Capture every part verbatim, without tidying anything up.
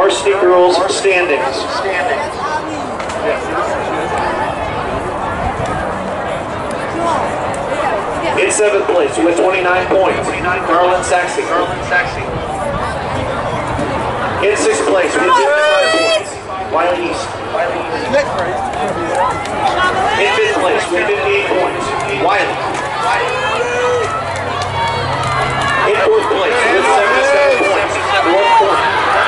varsity girls standings. In seventh place with twenty-nine points, Garland Saxey. In sixth place with fifty-five points, Wiley East. In fifth place with fifty-eight points, Wiley. In fourth place with seventy-seven points, North Point.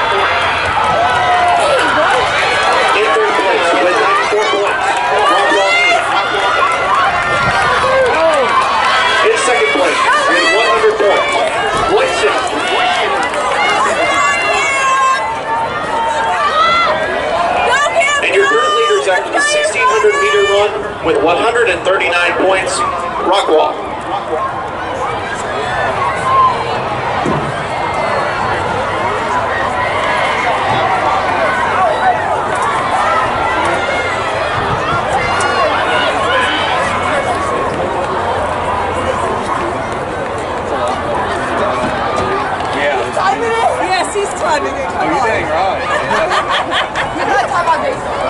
In third place with ninety-four points, Rockwall East. In second place with one hundred points, Royston. And your third leaders after the sixteen hundred meter run with one hundred thirty-nine points, Rockwall. Yes, he's timing it. Oh, you're dang right. You're not talking about this.